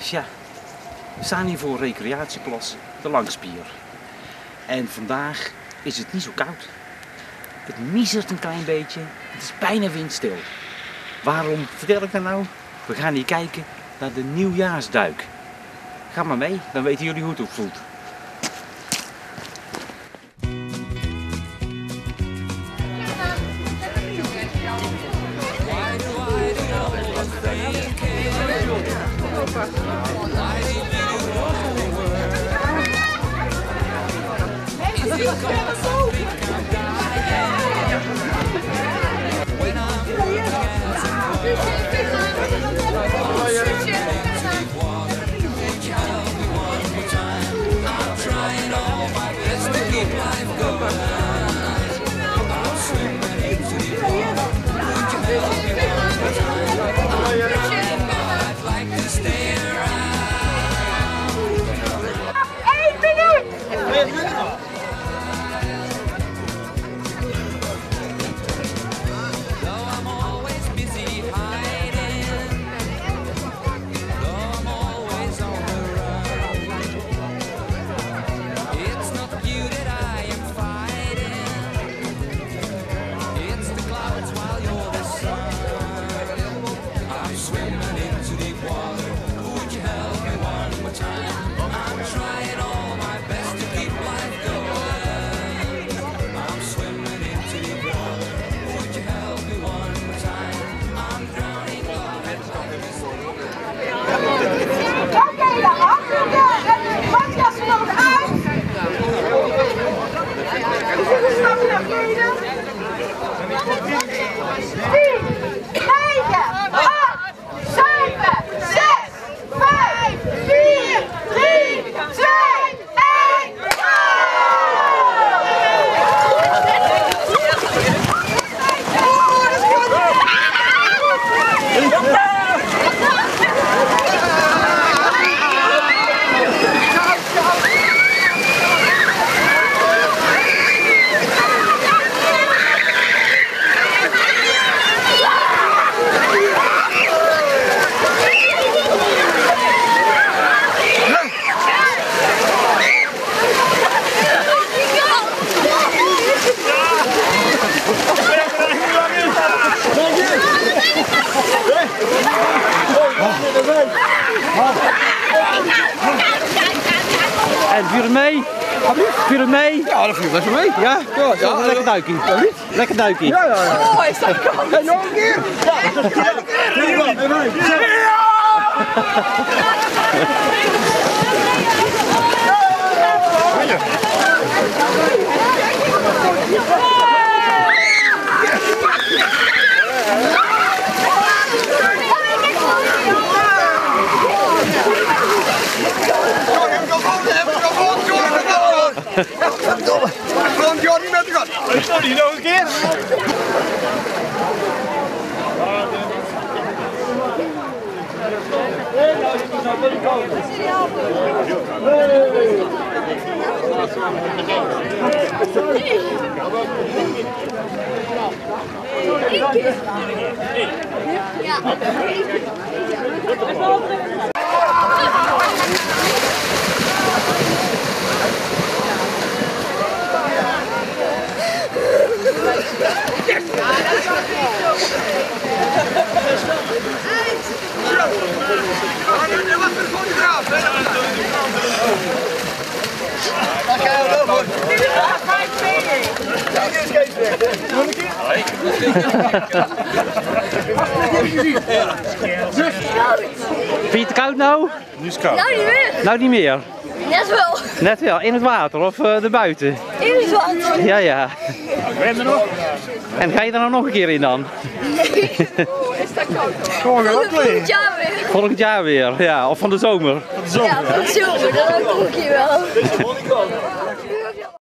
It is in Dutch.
Tja, we staan hier voor recreatieplas de Langspier. En vandaag is het niet zo koud. Het miezert een klein beetje. Het is bijna windstil. Waarom vertel ik dat nou? We gaan hier kijken naar de nieuwjaarsduik. Ga maar mee, dan weten jullie hoe het voelt. En viel het mee? Viel het mee? Ja, dat viel best wel mee. Ja? Ja, lekker duikie. Lekker duikie. Ja, ja, ja. Oh, hij staat koud. Hey, nog een keer! Gewoon Jordi met de gat. Ik stond hier nog een keer. Vind je het koud nou? Nu is het koud. Nou niet meer. Nou niet meer. Net wel. Net wel, in het water of erbuiten? In het water. Ja, ja. Ben je er nog? En ga je er nou nog een keer in dan? Nee. Oh, is dat koud? Gewoon weer opleggen. Ja, weer. Volgend jaar weer, ja. Of van de zomer. Ja, van de zomer. Dat ook nog een keer wel.